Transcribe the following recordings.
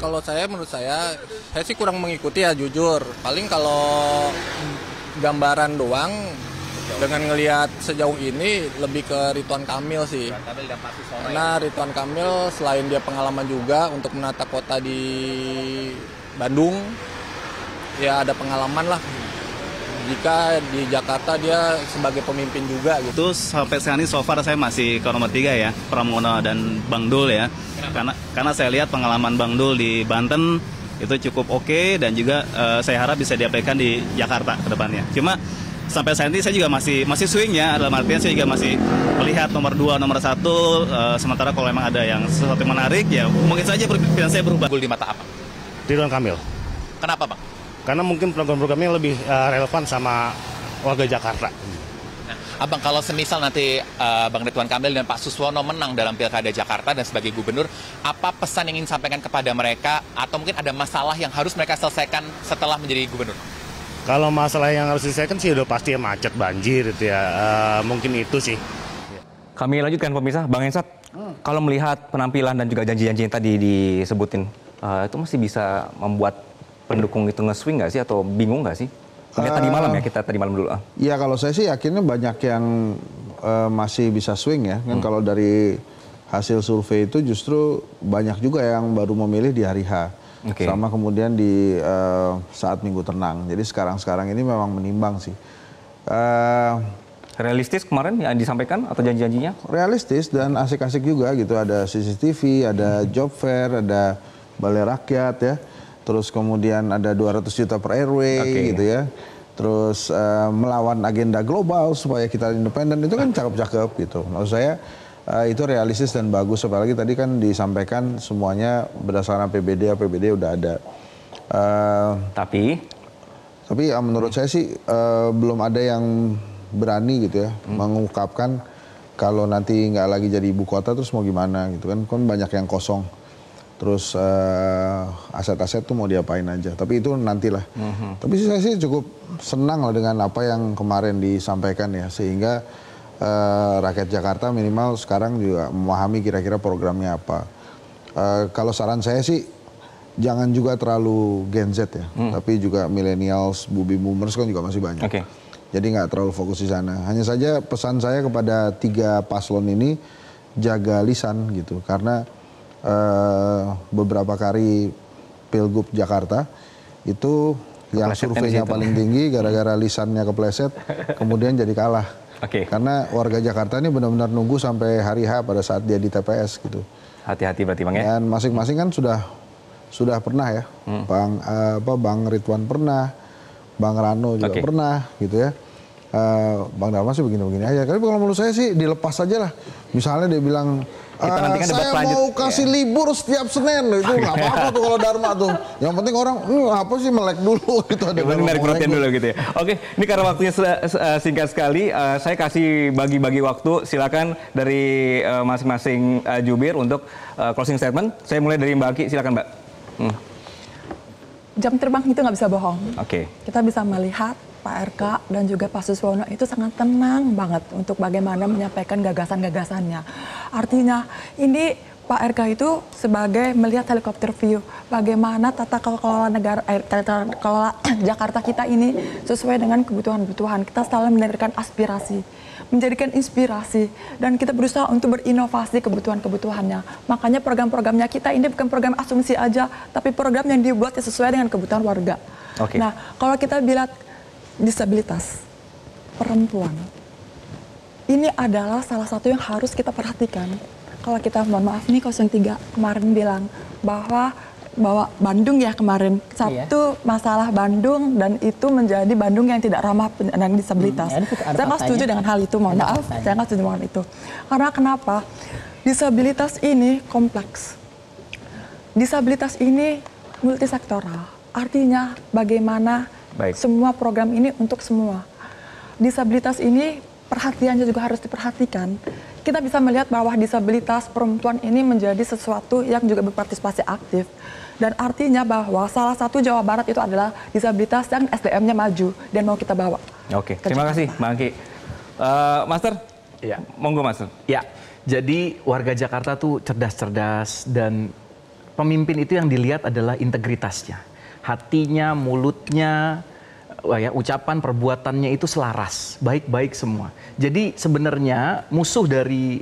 kalau menurut saya sih kurang mengikuti ya jujur. Paling kalau gambaran doang dengan ngelihat sejauh ini lebih ke Ridwan Kamil sih. Karena Ridwan Kamil selain dia pengalaman juga untuk menata kota di Bandung, ya ada pengalaman lah. Jika di Jakarta dia sebagai pemimpin juga gitu. Sampai sekarang ini so far saya masih ke nomor 3 ya, Pramono dan Bang Dul ya. Karena saya lihat pengalaman Bang Dul di Banten itu cukup oke dan juga saya harap bisa diaplikasikan di Jakarta ke depannya. Cuma sampai saat ini saya juga masih swing ya, dalam artian saya juga masih melihat nomor 2, nomor 1, sementara kalau memang ada yang sesuatu yang menarik ya mungkin saja pilihan saya berubah. Di mata apa? Ridwan Kamil. Kenapa Bang? Karena mungkin program-programnya lebih relevan sama warga Jakarta. Nah, Abang, kalau semisal nanti Bang Ridwan Kamil dan Pak Suswono menang dalam Pilkada Jakarta dan sebagai gubernur, apa pesan yang ingin sampaikan kepada mereka atau mungkin ada masalah yang harus mereka selesaikan setelah menjadi gubernur? Kalau masalah yang harus diselesaikan sih udah pasti macet, banjir itu ya. Mungkin itu sih. Kami lanjutkan pemirsa, Bang Ensat. Kalau melihat penampilan dan juga janji-janji yang tadi disebutin, itu masih bisa membuat pendukung itu nge-swing nggak sih atau bingung nggak sih? Lihat tadi malam ya, kita tadi malam dulu. Iya, kalau saya sih yakinnya banyak yang masih bisa swing ya. Kan kalau dari hasil survei itu justru banyak juga yang baru memilih di hari H. Okay. Sama kemudian di saat Minggu Tenang. Jadi sekarang ini memang menimbang sih. Realistis kemarin yang disampaikan atau janji-janjinya? Realistis dan asik-asik juga gitu. Ada CCTV, ada job fair, ada balai rakyat ya. Terus kemudian ada 200 juta per RW gitu ya. Terus melawan agenda global supaya kita independen, itu kan cakep-cakep gitu. Maksud saya itu realistis dan bagus. Apalagi tadi kan disampaikan semuanya berdasarkan APBD udah ada. Tapi menurut saya sih belum ada yang berani gitu ya mengungkapkan kalau nanti nggak lagi jadi ibu kota terus mau gimana gitu kan. Kan banyak yang kosong. Terus aset-aset tuh mau diapain aja. Tapi itu nantilah. Tapi saya sih cukup senang lah dengan apa yang kemarin disampaikan ya. Sehingga rakyat Jakarta minimal sekarang juga memahami kira-kira programnya apa. Kalau saran saya sih jangan juga terlalu Gen Z ya. Tapi juga millennials, baby boomers kan juga masih banyak. Okay. Jadi nggak terlalu fokus di sana. Hanya saja pesan saya kepada 3 paslon ini, jaga lisan gitu. Karena beberapa kali Pilgub Jakarta itu yang surveinya paling tinggi gara-gara lisannya kepleset kemudian jadi kalah. Karena warga Jakarta ini benar-benar nunggu sampai hari H pada saat dia di TPS gitu. Hati-hati berarti Bang ya. Dan masing-masing kan sudah pernah ya. Bang Ridwan pernah, Bang Rano juga pernah gitu ya. Bang Dharma sih begini-begini aja. Tapi kalau menurut saya sih dilepas aja lah. Misalnya dia bilang saya mau kasih libur setiap Senin, itu nggak apa-apa tuh kalau Dharma tuh. Yang penting orang apa sih melek dulu gitu. Ada menarik perhatian dulu gitu ya. Oke, ini karena waktunya singkat sekali, saya kasih bagi-bagi waktu. Silakan dari masing-masing jubir untuk closing statement. Saya mulai dari Mbak Aki, silakan Mbak. Jam terbang itu nggak bisa bohong. Kita bisa melihat Pak RK dan juga Pak Suswono itu sangat tenang banget untuk bagaimana menyampaikan gagasan-gagasannya. Artinya ini Pak RK itu sebagai melihat helikopter view bagaimana tata kelola tata kelola Jakarta kita ini sesuai dengan kebutuhan-kebutuhan. Kita selalu mendengarkan aspirasi, menjadikan inspirasi, dan kita berusaha untuk berinovasi kebutuhan-kebutuhannya. Makanya program-programnya kita ini bukan program asumsi aja, tapi program yang dibuat sesuai dengan kebutuhan warga. Nah, kalau kita bilang disabilitas perempuan, ini adalah salah satu yang harus kita perhatikan. Kalau kita, mohon maaf nih, 03 kemarin bilang bahwa Bandung ya kemarin, satu masalah Bandung dan itu menjadi Bandung yang tidak ramah penyandang disabilitas. Saya nggak setuju dengan hal itu, mohon maaf, saya nggak setuju dengan itu. Karena kenapa? Disabilitas ini kompleks. Disabilitas ini multisektoral. Artinya bagaimana semua program ini untuk semua. Disabilitas ini perhatiannya juga harus diperhatikan. Kita bisa melihat bahwa disabilitas perempuan ini menjadi sesuatu yang juga berpartisipasi aktif. Dan artinya bahwa salah satu Jawa Barat itu adalah disabilitas yang SDM-nya maju dan mau kita bawa. Terima kasih Mbak Angki. Master, ya. Monggo Master. Ya, jadi warga Jakarta tuh cerdas-cerdas dan pemimpin itu yang dilihat adalah integritasnya, hatinya, mulutnya, ucapan perbuatannya itu selaras, baik-baik semua. Jadi sebenarnya musuh dari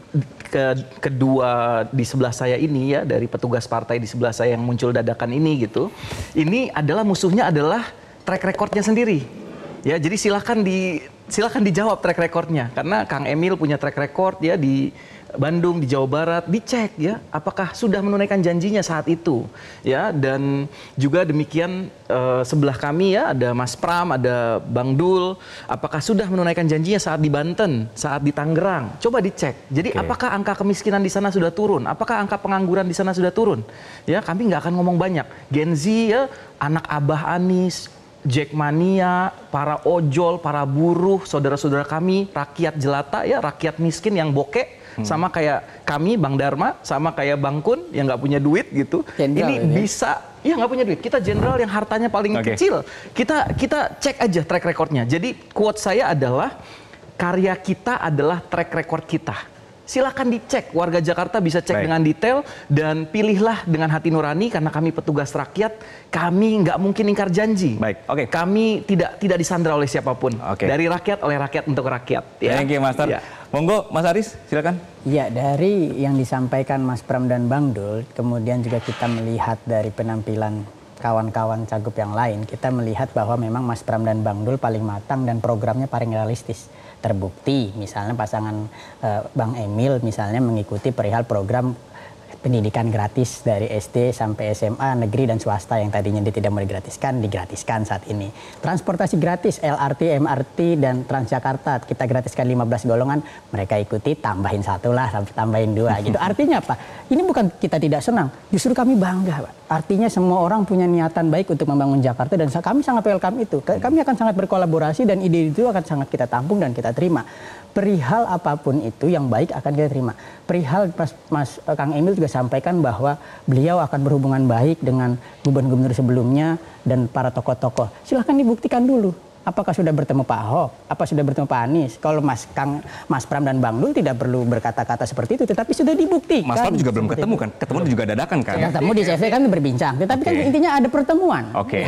kedua di sebelah saya ini ya, dari petugas partai di sebelah saya yang muncul dadakan ini gitu, ini adalah musuhnya adalah track recordnya sendiri. Ya, jadi silakan dijawab track recordnya, karena Kang Emil punya track record ya di Bandung, di Jawa Barat, dicek ya apakah sudah menunaikan janjinya saat itu ya. Dan juga demikian sebelah kami ya, ada Mas Pram, ada Bang Dul, apakah sudah menunaikan janjinya saat di Banten, saat di Tangerang, coba dicek. Jadi apakah angka kemiskinan di sana sudah turun, apakah angka pengangguran di sana sudah turun ya. Kami nggak akan ngomong banyak, Gen Z ya, anak Abah Anis, Jackmania, para ojol, para buruh, saudara-saudara kami, rakyat jelata ya, rakyat miskin yang bokek, sama kayak kami, Bang Dharma, sama kayak Bang Kun yang nggak punya duit gitu. Ini bisa, ya nggak punya duit. Kita jenderal yang hartanya paling kecil. Kita cek aja track recordnya. Jadi quote saya adalah, karya kita adalah track record kita. Silakan dicek, warga Jakarta bisa cek dengan detail, dan pilihlah dengan hati nurani, karena kami petugas rakyat, kami nggak mungkin ingkar janji. Kami tidak disandra oleh siapapun. Dari rakyat, oleh rakyat, untuk rakyat. Ya. Thank you, Master. Ya. Monggo, Mas Aris, silakan. Ya, dari yang disampaikan Mas Pram dan Bang Dul, kemudian juga kita melihat dari penampilan kawan-kawan cagup yang lain, kita melihat bahwa memang Mas Pram dan Bang Dul paling matang dan programnya paling realistis. Terbukti misalnya pasangan Bang Emil misalnya mengikuti perihal program pendidikan gratis dari SD sampai SMA negeri dan swasta yang tadinya dia tidak mau digratiskan saat ini. Transportasi gratis, LRT, MRT dan Transjakarta kita gratiskan 15 golongan, mereka ikuti, tambahin 1 lah, tambahin 2 gitu. Artinya apa? Ini bukan kita tidak senang, justru kami bangga, Pak. Artinya semua orang punya niatan baik untuk membangun Jakarta, dan kami sangat welcome itu. Kami akan sangat berkolaborasi, dan ide itu akan sangat kita tampung dan kita terima. Perihal apapun itu yang baik akan kita terima. Perihal Mas Kang Emil juga sampaikan bahwa beliau akan berhubungan baik dengan gubernur-gubernur sebelumnya dan para tokoh-tokoh. Silahkan dibuktikan dulu. Apakah sudah bertemu Pak Ahok? Apa sudah bertemu Pak Anies? Kalau Mas Pram dan Bang Dul tidak perlu berkata-kata seperti itu, tetapi sudah dibuktikan. Mas Pram juga belum ketemu kan? Ketemu juga dadakan kan? Ketemu di CV kan berbincang, tetapi kan intinya ada pertemuan.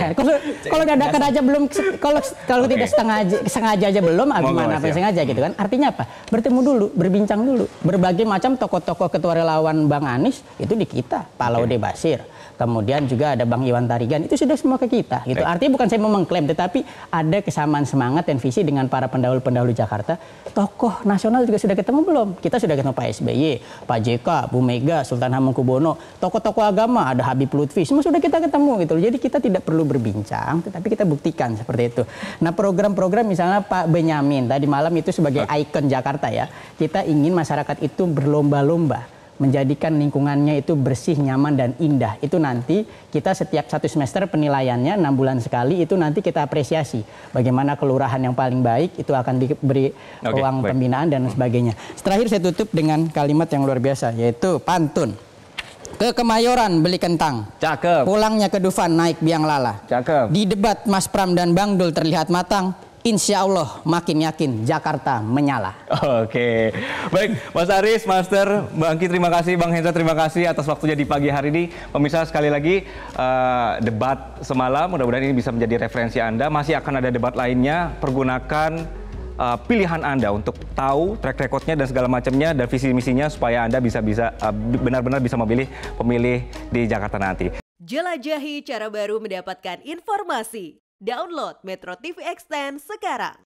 Kalau dadakan aja belum, kalau tidak sengaja aja belum, gimana apa sengaja gitu kan? Artinya apa? Bertemu dulu, berbincang dulu. Berbagai macam tokoh-tokoh ketua relawan Bang Anies itu di kita, Pak Laude Basir. Kemudian juga ada Bang Iwan Tarigan, itu sudah semua ke kita gitu. Artinya bukan saya mau mengklaim, tetapi ada kesamaan semangat dan visi dengan para pendahulu-pendahulu Jakarta. Tokoh nasional juga sudah ketemu belum? Kita sudah ketemu Pak SBY, Pak JK, Bu Mega, Sultan Hamengkubuwono, tokoh-tokoh agama, ada Habib Lutfi, semua sudah kita ketemu gitu. Jadi kita tidak perlu berbincang, tetapi kita buktikan seperti itu. Nah, program-program misalnya Pak Benyamin tadi malam itu sebagai ikon Jakarta ya. Kita ingin masyarakat itu berlomba-lomba menjadikan lingkungannya itu bersih, nyaman, dan indah. Itu nanti kita setiap 1 semester penilaiannya 6 bulan sekali, itu nanti kita apresiasi. Bagaimana kelurahan yang paling baik, itu akan diberi uang pembinaan dan sebagainya. Terakhir saya tutup dengan kalimat yang luar biasa, yaitu pantun. Ke Kemayoran beli kentang. Cakep. Pulangnya ke Dufan naik biang lala. Cakep. Di debat Mas Pram dan Bang Dul terlihat matang. Insya Allah makin yakin Jakarta menyala. Oke, baik Mas Aris, Master, Bang Ki, terima kasih, Bang Hendra, terima kasih atas waktunya di pagi hari ini. Pemirsa, sekali lagi debat semalam, mudah-mudahan ini bisa menjadi referensi Anda. Masih akan ada debat lainnya, pergunakan pilihan Anda untuk tahu track recordnya dan segala macamnya dan visi misinya supaya Anda bisa benar-benar bisa memilih pemilih di Jakarta nanti. Jelajahi cara baru mendapatkan informasi. Download Metro TV Extend sekarang.